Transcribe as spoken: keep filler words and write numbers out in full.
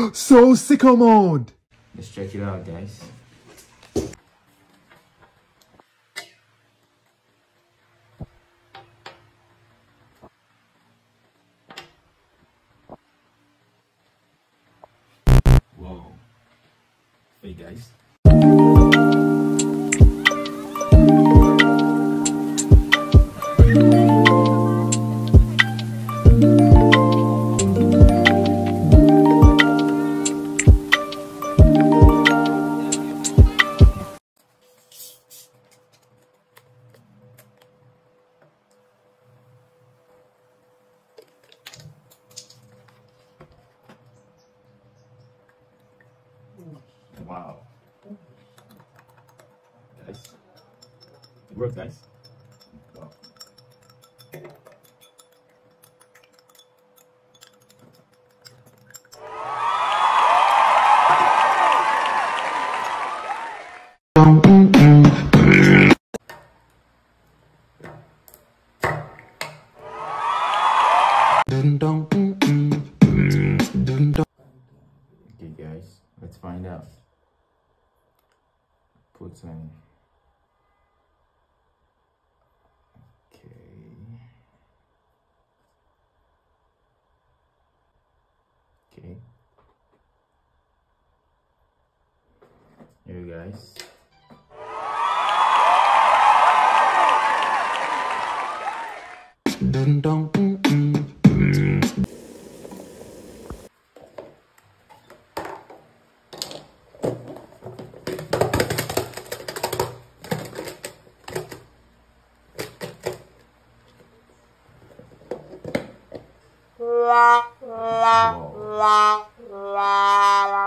So sicko mode. Let's check it out, guys. Whoa. Hey guys. Wow. Guys. It worked, guys. Wow. Okay guys, let's find out. Put some. Okay. Okay. Here you guys. Wow.